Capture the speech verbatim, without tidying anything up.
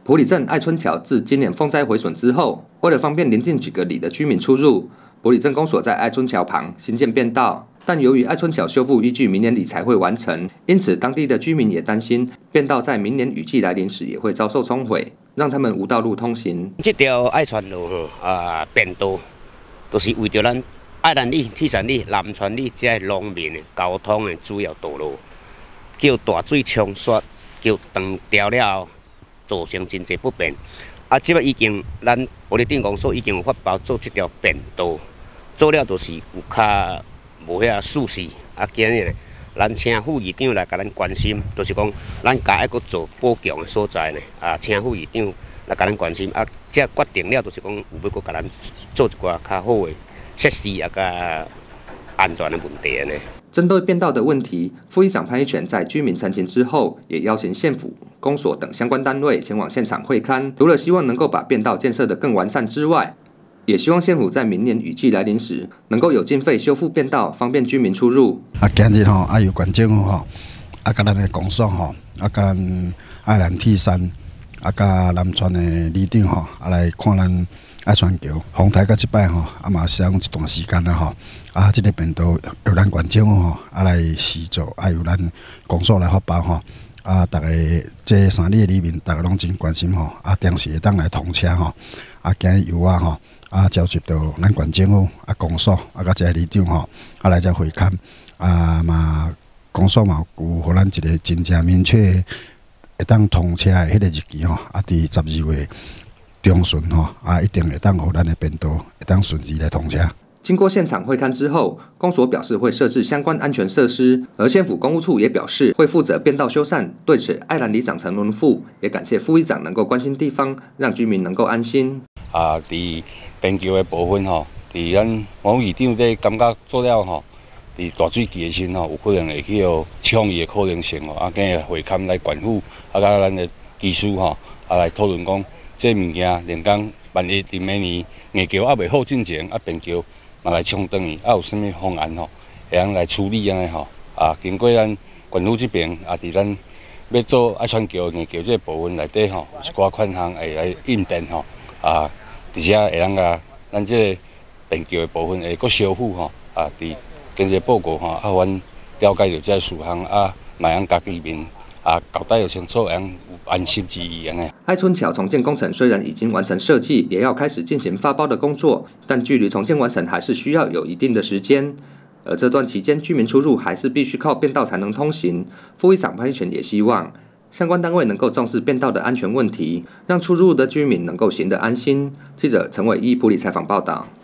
埔里镇爱村桥自今年风灾毁损之后，为了方便邻近几个里的居民出入，埔里镇公所在爱村桥旁新建便道。但由于爱村桥修复预计明年里才会完成，因此当地的居民也担心便道在明年雨季来临时也会遭受冲毁，让他们无道路通行。 这条爱村路吼啊便道，都是为着咱爱兰里、铁山里、南川里这农民的交通的主要道路，叫大水冲刷，叫断掉了后。 造成真侪不便，啊，即摆已经咱埔里镇公所已经有发包做这条便道，做了就是有较无遐舒适，啊，今日咱请副议长来甲咱关心，就是讲咱家爱搁做补强的所在呢，啊，请副议长来甲咱关心，啊，这决定了就是讲有要搁甲咱做一寡较好的设施啊，甲安全的问题呢。 针对便道的问题，副议长潘一全在居民陈情之后，也邀请县府、公所等相关单位前往现场会勘。除了希望能够把便道建设得更完善之外，也希望县府在明年雨季来临时，能够有经费修复便道，方便居民出入。 啊，今日吼，啊有县政府吼，啊甲咱的公所吼，啊甲咱爱兰铁山，啊甲南川的里长吼，啊来看咱。 爱川桥风台到即摆吼，啊嘛使用一段时间啦吼，啊，即、这个便道由咱县政府吼啊来施作，啊由咱公所来发包吼，啊，大家这三里的里民，大家拢真关心吼，啊，定时会当来通车吼，啊，今日油啊吼，啊交接到咱县政府啊公所啊，甲这个里长吼，啊来这会勘，啊嘛公所嘛有互咱一个真正明确会当通车的迄个日期吼，啊，伫十二月。 中旬吼啊，一定会当互咱的便道会当顺利来通车。 经过现场会勘之后，公所表示会设置相关安全设施，而县府公务处也表示会负责便道修缮。对此，爱兰里长陈文富也感谢副议长能够关心地方，让居民能够安心。 啊，伫便桥的部分吼，伫咱王议长在感觉做了吼，伫大水期的时吼，有可能会去有冲伊的可能性吼，啊，今日会勘来管府，啊，甲咱的技术吼，啊来讨论讲。 这物件，连讲万一伫明年硬桥还未好进前，啊便桥嘛来冲转去，啊有啥物方案吼，会通来处理安尼吼？啊，经过咱县府这边，啊伫咱要做爱川桥硬桥这部分内底吼，有一寡款项会来应电吼，啊，而且会通甲咱这个便桥的部分会搁修复吼，啊伫经济报告吼，啊阮了解到这事项啊，嘛通甲居民。 啊，交代有清楚，让有安心之意安尼。 爱村桥重建工程虽然已经完成设计，也要开始进行发包的工作，但距离重建完成还是需要有一定的时间。而这段期间，居民出入还是必须靠便道才能通行。副议长潘一全也希望相关单位能够重视便道的安全问题，让出入的居民能够行得安心。记者陈伟一埔里采访报道。